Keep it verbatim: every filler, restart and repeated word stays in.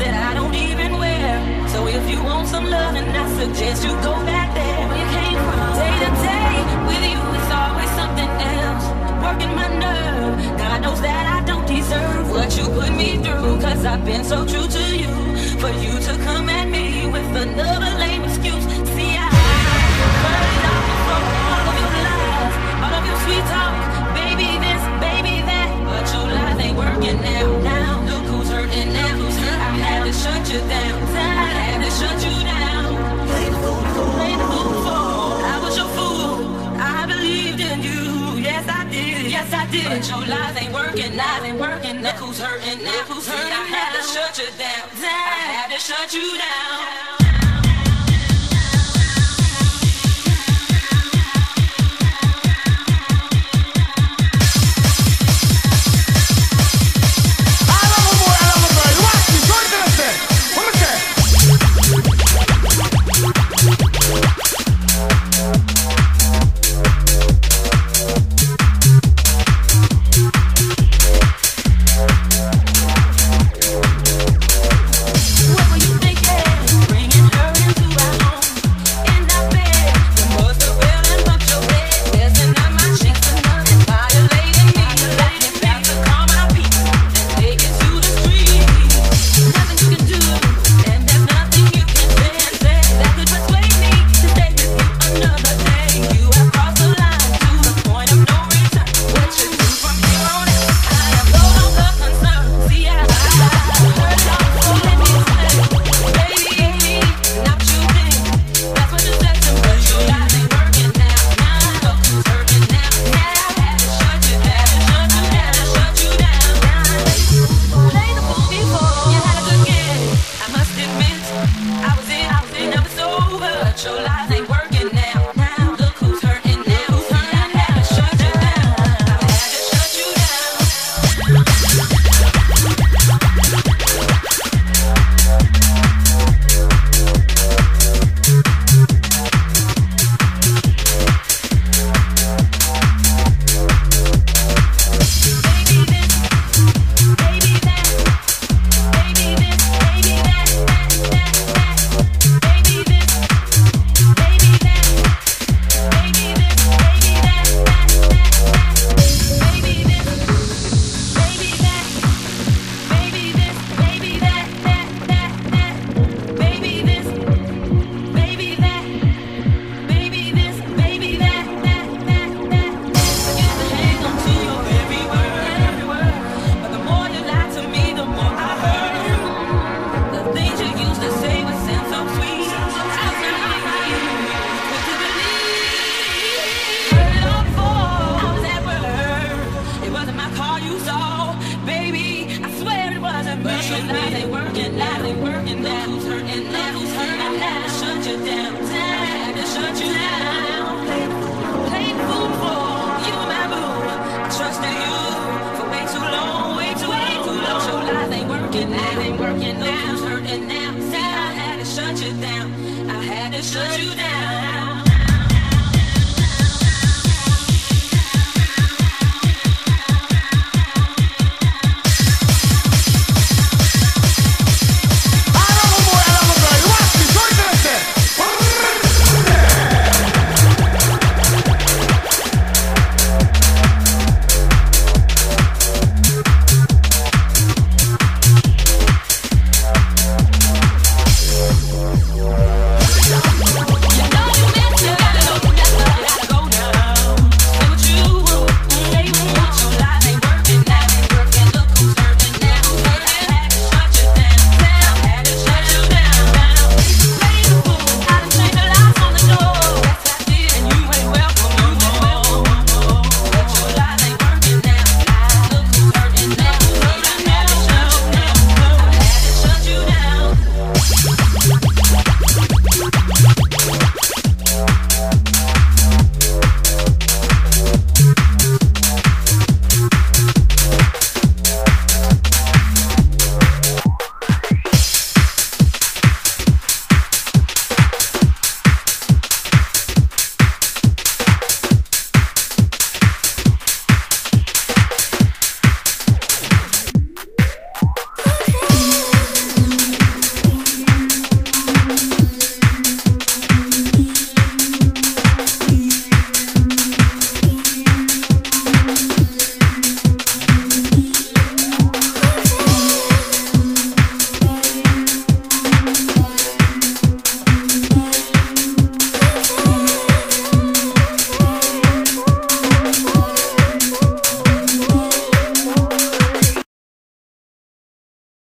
that I don't even wear. So if you want some love, then I suggest you go back there where you came from. Day to day with you, it's always something else. Working my nerve, God knows that I don't deserve what you put me through, cause I've been so true to you. For you to come at me with another lame excuse. See, I heard it all before, all of your lies, all of your sweet talk, baby this, baby that, but your lies ain't working now. Now look who's hurting now. Who's hurt? I had to shut you down. I had to shut you down. Play the fool for, play the fool for. I was your fool. I believed in you. Yes I did. Yes I did. But your lies ain't working. Lies ain't working. Look who's hurting now. Who's hurt? I had to shut you down. I had to shut you down. Lies ain't working, lies ain't working. Now who's hurting? Now who's hurt? I had to shut you down.